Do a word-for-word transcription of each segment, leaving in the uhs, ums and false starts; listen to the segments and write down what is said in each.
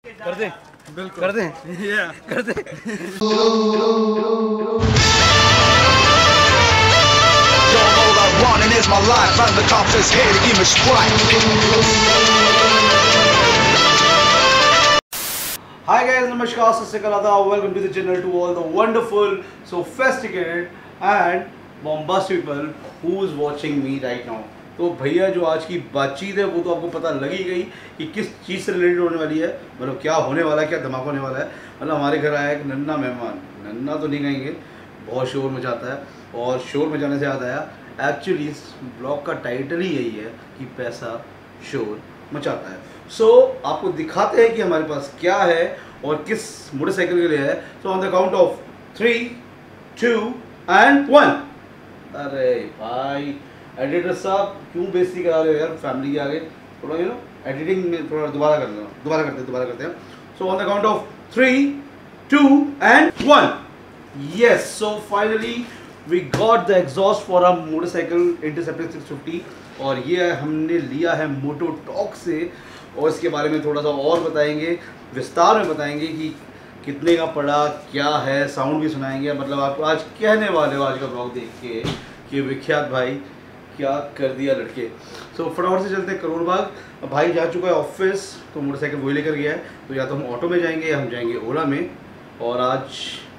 कर दे, बिल्कुल कर दे, yeah. कर दे। Hi guys, namaskar, Sasyakal, welcome to the channel to all the wonderful, sophisticated and bombastic people who is watching me right now. तो भैया जो आज की बातचीत है वो तो आपको पता लगी गई कि किस चीज़ से रिलेटेड होने वाली है, मतलब क्या होने वाला है, क्या धमाका होने वाला है। मतलब हमारे घर आया एक नन्ना मेहमान, नन्ना तो नहीं कहेंगे, बहुत शोर मचाता है। और शोर मचाने से याद आया, एक्चुअली इस ब्लॉग का टाइटल ही यही है कि पैसा शोर मचाता है। सो so, आपको दिखाते हैं कि हमारे पास क्या है और किस मोटरसाइकिल के लिए है। So on the count of three two and one. अरे भाई एडिटर साहब क्यों बेइज्जती करा रहे हो यार फैमिली के आगे, थोड़ा यू नो एडिटिंग में थोड़ा दोबारा कर लो, दोबारा करते हैं दोबारा करते हैं so on the count of three two and one. Yes, so finally we got the exhaust for a motorcycle Interceptor six fifty और ये हमने लिया है मोटो टॉक से। और इसके बारे में थोड़ा सा और बताएंगे, विस्तार में बताएंगे कि कितने का पड़ा, क्या है, साउंड भी सुनाएंगे। मतलब आप आज कहने वाले हो आज का ब्लॉग देख के कि विख्यात भाई क्या कर दिया लड़के। सो so, फटाफट से चलते हैं करोड़ बाग। भाई जा चुका है ऑफिस, तो मोटरसाइकिल वही लेकर गया है, तो या तो हम ऑटो में जाएंगे या हम जाएंगे ओला में। और आज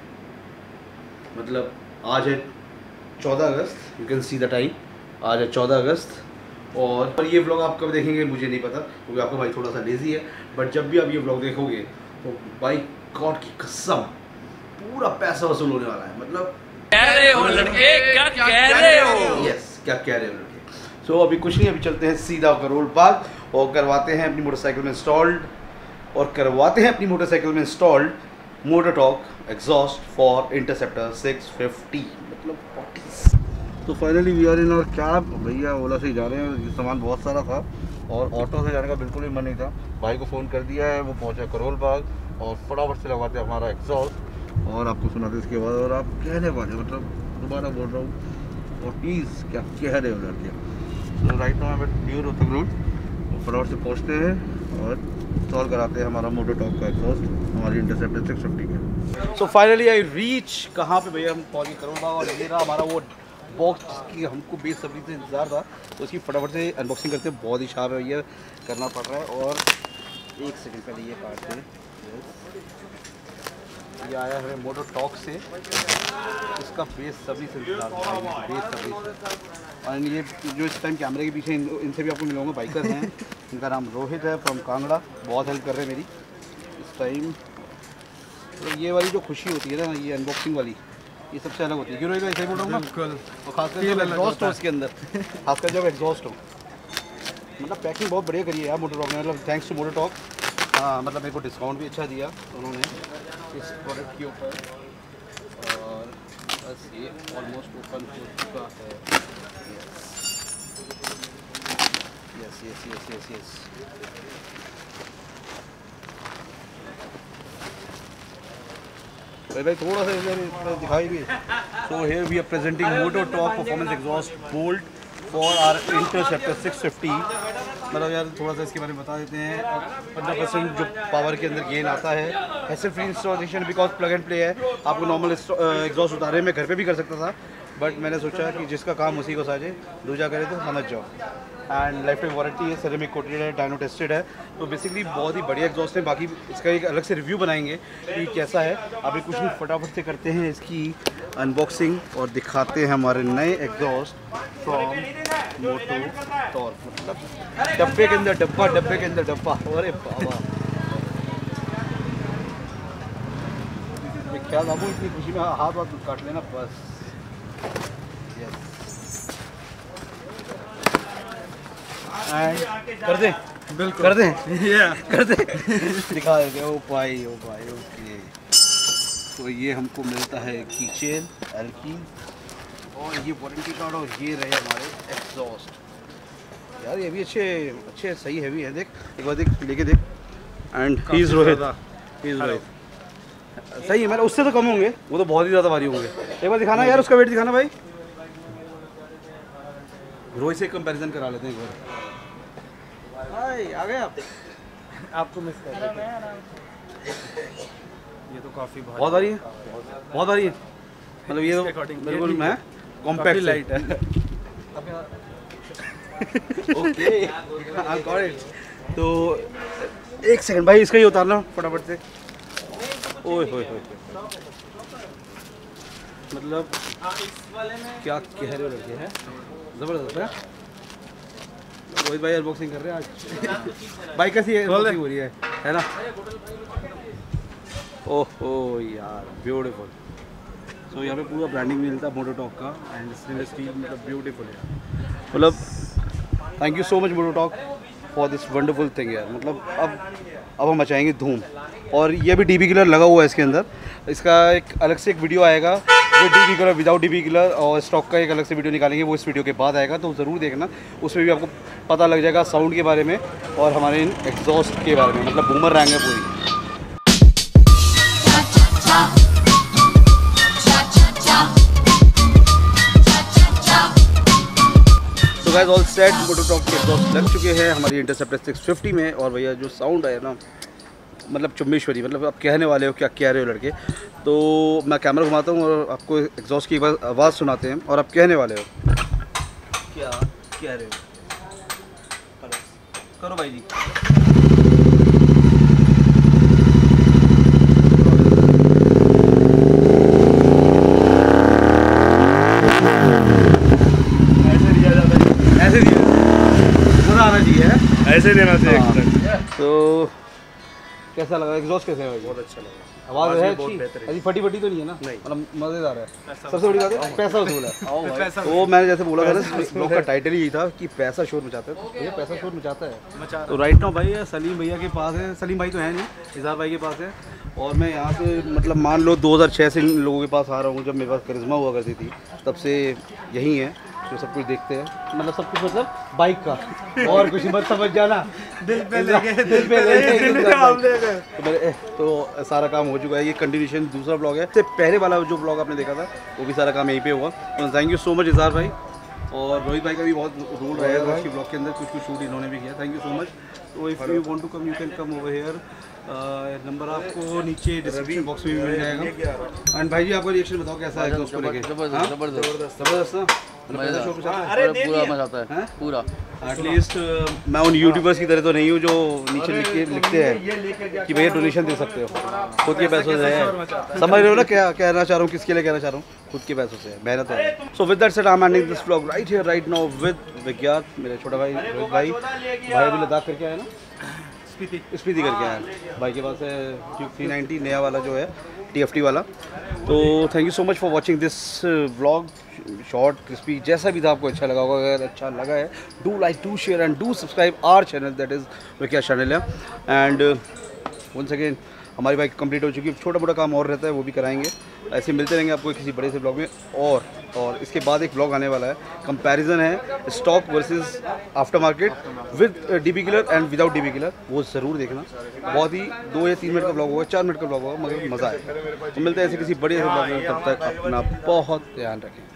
मतलब आज है चौदह अगस्त, you can see the time, आज है चौदह अगस्त। और पर ये व्लॉग आप कब देखेंगे मुझे नहीं पता, क्योंकि आपका भाई थोड़ा सा लेजी है। बट जब भी आप ये व्लॉग देखोगे तो भाई गॉड की कसम पूरा पैसा वसूल होने वाला है। मतलब कह रहे हो लड़के, क्या कह रहे हो? यस, क्या कह रहे हो लड़के। सो so, अभी कुछ नहीं, अभी चलते हैं सीधा करोड़ बाग और करवाते हैं अपनी मोटरसाइकिल में इंस्टॉल्ड और करवाते हैं अपनी मोटरसाइकिल में installed Moto Talk exhaust for Interceptor six fifty, मतलब फोर्टी। तो finally we are in our cab. भैया ओला से ही जा रहे हैं, सामान बहुत सारा था और ऑटो से जाने का बिल्कुल भी मन नहीं था। भाई को फ़ोन कर दिया है, वो पहुंचा करोल बाग और फटाफट से लगवाते हैं हमारा एग्जॉस्ट और आपको सुनाते इसके बाद। और आप कहने वाले मतलब दोबारा बोल रहा हूँ और प्लीज़ क्या कह रहे हो लड़के। तो राइट नाउ मैं न्यू रोहतक रोड फटाफट से पहुँचते हैं और इंस्टॉल कराते हैं हमारा मोटो टॉक का एग्जॉस्ट हमारी इंटरसेप्टर सिक्स फिफ्टी के। सो फाइनली आई रीच कहाँ पे भैया, हम पहुँच गए करोल बाग और ये रहा हमारा वो बॉक्स की हमको बेसब्री से इंतज़ार था। तो उसकी फटाफट से अनबॉक्सिंग करते हैं, बहुत ही शार्प है ये, करना पड़ रहा है। और एक सेकंड पहले ये काटते हैं, ये आया है मोटो टॉक से, इसका बेसब्री से इंतज़ार था, बेसब्री से। और ये जो इस टाइम कैमरे के पीछे इन, इनसे भी आपको मिलूँगा, बाइकर हैं, इनका नाम रोहित है फ्रॉम कांगड़ा, बहुत हेल्प कर रहे हैं मेरी इस टाइम। तो ये वाली जो खुशी होती है ना, ये अनबॉक्सिंग वाली, ये सबसे अलग होती है। क्यों ऐसे ही बोल रहा हूँ ना, और खासकर जब एग्जॉस्ट हो उसके अंदर, खासकर जब एग्जॉस्ट हो। मतलब पैकिंग बहुत बढ़िया करी है यार मोटर टॉक ने, मतलब थैंक्स टू मोटर टॉक। हाँ, मतलब मेरे को डिस्काउंट भी अच्छा दिया उन्होंने इस प्रोडक्ट के ऊपर। और बस ये ऑलमोस्ट ओपन हो चुका है। Yes yes yes yes yes भाई भाई थोड़ा सा इधर दिखाई भी। So here we are presenting Moto Talk performance exhaust bolt for our Interceptor six fifty. मतलब यार थोड़ा सा इसके बारे में बता देते हैं। पंद्रह परसेंट जो पावर के अंदर गेन आता है, hassle free installation because plug and play है। आपको नॉर्मल एग्जॉस्ट उतारे मैं घर पे भी कर सकता था, बट मैंने सोचा कि जिसका काम उसी को साझे, दूजा करे तो समझ जाओ। एंड लाइफ टाइम वारंटी है, सेरेमिक कोटेड है, डायनो टेस्टेड है। तो बेसिकली बहुत ही बढ़िया एग्जॉस्ट है। बाकी इसका एक अलग से रिव्यू बनाएंगे कि कैसा है। अभी कुछ नहीं, फटाफट से करते हैं इसकी अनबॉक्सिंग और दिखाते हैं हमारे नए एग्जॉस्ट फ्रॉम मोटो टॉर्क। मतलब डब्बे के अंदर डब्बा, डब्बे के अंदर डब्बा। अरे बाबा, मैं क्या बाबू इतनी खुशी में हाथ हाथ काट लेना बस। एंड कर दे, बिल्कुल कर दे, yeah. कर दे दिखा देते। ओ भाई ओ भाई ओके। तो ये हमको मिलता है कीचेन एल की और ये वारंटी कार्ड और ये रहे हमारे एग्जॉस्ट। यार ये भी अच्छे अच्छे सही हैवी है, देख एक बार देख, लेके देख। And he is Rohit, he is Rohit सही है। मैंने उससे तो कम होंगे, वो तो बहुत ही ज़्यादा भारी होंगे। एक बार दिखाना यार, उसका वेट दिखाना भाई। रोहित से कंपैरिजन करा लेते हैं एक बार। आ गए आप, आपको मिस कर रहे थे। काफ़ी बहुत भारी है, बहुत भारी है, मतलब ये तो बिल्कुल मैं कॉम्पैक्ट लाइट है। Okay I got it. तो एक सेकंड भाई, इसका ही उतारना फटाफट से। ओए होए होए, मतलब क्या कह रहे हो लड़के हैं, ज़बरदस्त है। रोहित भाई अनबॉक्सिंग कर रहे हैं आज। बाइक कैसी है, अनबॉक्सिंग हो रही है है ना? ओहो यार ब्यूटीफुल। सो यहाँ पे पूरा ब्रांडिंग मिलता है मोटोटॉक का, एंड स्टेनलेस स्टील, मतलब ब्यूटीफुल है। मतलब thank you so much Mototalk for this wonderful thing यार। मतलब अब अब हम मचाएंगे धूम। और ये भी डीबी किलर लगा हुआ है इसके अंदर। इसका एक अलग से एक वीडियो आएगा with DB killer, without DB killer, और स्टॉक का एक अलग से वीडियो निकालेंगे, वो इस वीडियो के बाद आएगा, तो ज़रूर देखना। उसमें भी आपको पता लग जाएगा साउंड के बारे में और हमारे इन एग्जॉस्ट के बारे में, मतलब बूमर रैंक है पूरी। तो गाइस ऑल सेट, मोटोटॉक के एग्जॉस्ट लग चुके हैं हमारी इंटरसेप्टर सिक्स फिफ्टी में। और भैया जो साउंड है ना, मतलब चुम्बेश्वरी, मतलब आप कहने वाले हो क्या कह रहे हो लड़के। तो मैं कैमरा घुमाता हूँ और आपको एग्जॉस्ट की एक बार आवाज़ सुनाते हैं और आप कहने वाले हो क्या कह रहे हो। करो भाई जी। ऐसे दिया, मज़ा आना चाहिए, ऐसे देना चाहिए। तो कैसा लगा एग्जॉस्ट, कैसे है भाई? बहुत अच्छा लगा। आवाज़ है अच्छी, ऐसी फटी फटी तो नहीं है ना? मतलब मज़ेदार है। सबसे बड़ी बात है पैसा वसूल है। वो मैंने जैसे बोला था ना, ब्लॉग का टाइटल यही था कि पैसा शोर मचाता है। भैया पैसा शोर मचाता है। तो राइट नाउ भाई सलीम भैया के पास है, सलीम भाई तो है नहीं, इज़हार भाई के पास है। और मैं यहाँ से मतलब मान लो दो हज़ार छह से इन लोगों के पास आ रहा हूँ। जब मेरे पास करिश्मा हुआ करती थी तब से यही है, तो सब कुछ देखते हैं, मतलब सब कुछ, मतलब बाइक का और कुछ मत समझ जाना, दिल पे लेके दिल पे लेके तो, तो सारा काम हो चुका है। ये कंटिन्यूशन दूसरा ब्लॉग है, इससे पहले वाला जो ब्लॉग आपने देखा था वो भी सारा काम यहीं पे हुआ। तो थैंक यू सो मच इज़हार भाई, और रोहित भाई का भी बहुत रोल रहा है आज के ब्लॉग के अंदर, कुछ कुछ शूट इन्होंने भी किया। Thank you so much. तो if you want to come you can come over here. Number आपको नीचे डिस्क्रिप्शन बॉक्स में भी मिल जाएगा। एंड भाई जी आपका रिएक्शन बताओ कैसा है उसको लेके? जबरदस्त जबरदस्त जबरदस्त ना, अरे पूरा मजा आता है पूरा। एटलीस्ट मैं उन यूट्यूबर्स की तरह तो नहीं हूँ जो नीचे लिख के लिखते हैं कि भैया डोनेशन दे सकते हो, खुद के पैसों से है। समझ रहे हो ना क्या कहना चाह रहा हूँ, किसके लिए कहना चाह रहा हूँ? खुद के पैसों से मेहनत है। So with that said I am ending this vlog right here right now with Vigyat, मेरे छोटा भाई रोहित भाई। भाई अभी लद्दाख करके आया ना, स्पीति करके आया। भाई के पास है ड्यूक थ्री नाइंटी नया वाला जो है टी एफ टी वाला। तो thank you so much for watching this vlog, short crispy जैसा भी था आपको अच्छा लगा होगा। अगर अच्छा लगा है do like do share and do subscribe our channel, that is Vigyat channel है। एंड वंस अगेन हमारी बाइक कंप्लीट हो चुकी है, छोटा मोटा काम और रहता है वो भी कराएंगे। ऐसे मिलते रहेंगे आपको किसी बड़े से ब्लॉग में। और और इसके बाद एक ब्लॉग आने वाला है, कंपैरिजन है stock versus aftermarket with DB killer and without DB killer, वो ज़रूर देखना। बहुत ही दो या तीन मिनट का ब्लॉग होगा, चार मिनट का ब्लॉग होगा, मगर मज़ा आएगा। तो मिलते हैं ऐसे किसी बड़े से ब्लॉग में, तब तक अपना बहुत ध्यान रखें।